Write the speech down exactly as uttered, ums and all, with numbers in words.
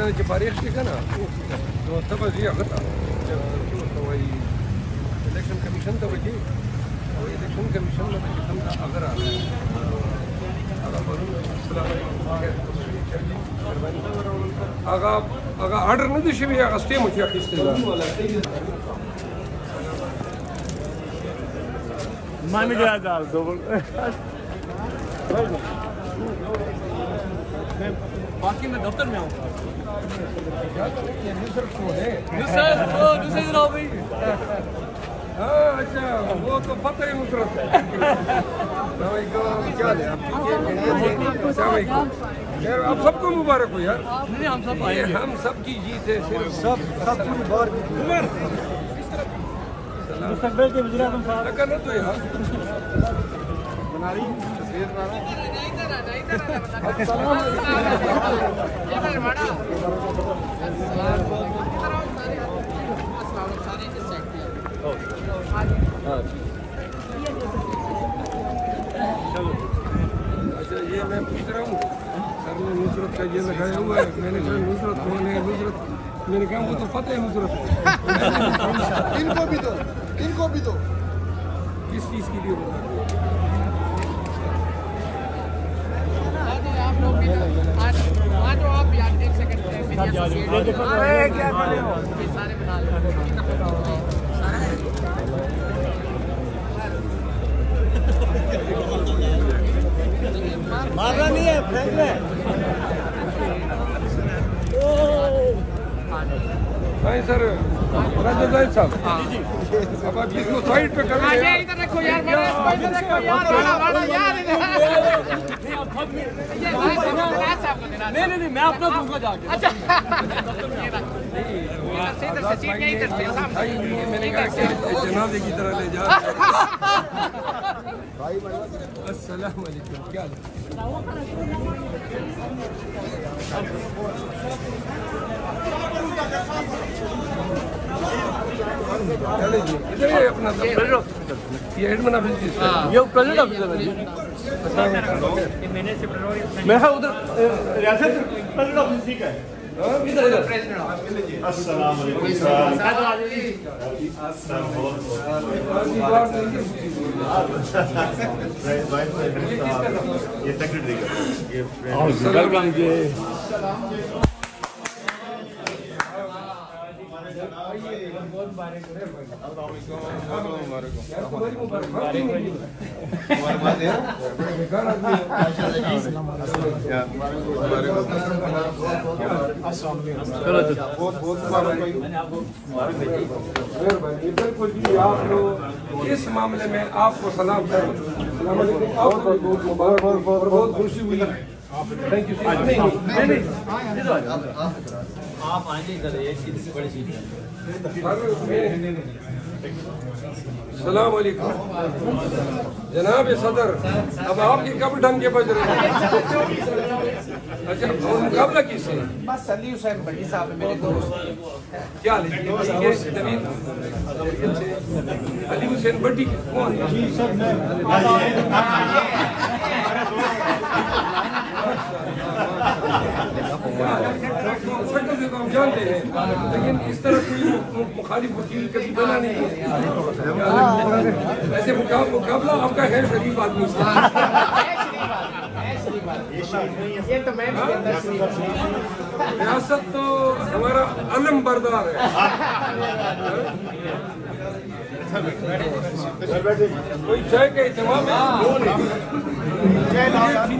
باندې چې فارغ شي که نه نو ته به ځې هغه ته ورته وایي الیکشن کمیشن ته به ځې او الیکشن کمیشن نه به چې کوم دا هغه راغلی هغه پرون السلام علیکم هغه هغه آرډر نه دی شوی هغه سټې مو چې اخیستی ده मान गया डाल दो बाकी मैं दफ्तर में आऊँ अच्छा वो तो पता ही नुसरत क्या है यार आप सबको मुबारक हो यार नहीं हम सब आए हम सबकी जीत है सिर्फ सब सब मुबारक मुस्तकबिल के वज़ीर आज़म साहब करना तो यार बना रही तस्वीर बना रहा अच्छा ये मैं पूछ रहा हूँ सर ने नुसरत का ये लगाया हुआ है मैंने कहा नुसरत कौन है नुसरत मैंने कहा वो तो फतेह नुसरत है इनको भी दो इनको भी दो किस चीज़ के लिए बोला आप लोग भी आज आज आप यार एक सेकंड अरे क्या कर रहे हो सारे बना लो मारना नहीं है फ्रेंड में नहीं सर राजा जाहिद साहब अब आप इसको साइड पे कर आगे इधर रखो यार मेरे इधर रखो यार वाला वाला यार इधर नहीं नहीं नहीं मैं अपना दूंगा जाके अच्छा इधर से सीट यहीं इधर से सामने मैंने कहा कि जनाजे की तरह ले जा अस्सलाम वालेकुम क्या हाल चले जी इधर ही अपना ये एडमिन ऑफिस जी ये प्रेसिडेंट ऑफिस है जी मैं है उधर रियासत प्रेसिडेंट ऑफिस ठीक है इधर इधर अस्सलाम वालेकुम ये सेक्रेटरी का ये इस मामले में आपको सलाम करूं बहुत खुशी हुई थैंक यू नहीं नहीं आप आएंगे इधर एक सीट से बड़ी सीट है सलाम अलैकुम जनाब सदर अब आपकी कब ढंग के बज रहे हैं अच्छा और मुकाबला किससे बस अली हुसैन भट्टी साहब मेरे दोस्त क्या लीजिए अली हुसैन भट्टी कौन है शक्ल से तो हम जानते हैं लेकिन इस तरह कोई मुखालिफ वकील कभी बना नहीं है ऐसे मुकाबला आपका है शरीफ आदमी से ये तो मैं रियासत तो हमारा अलम बरदार है कोई चाय का इत्तेमाम है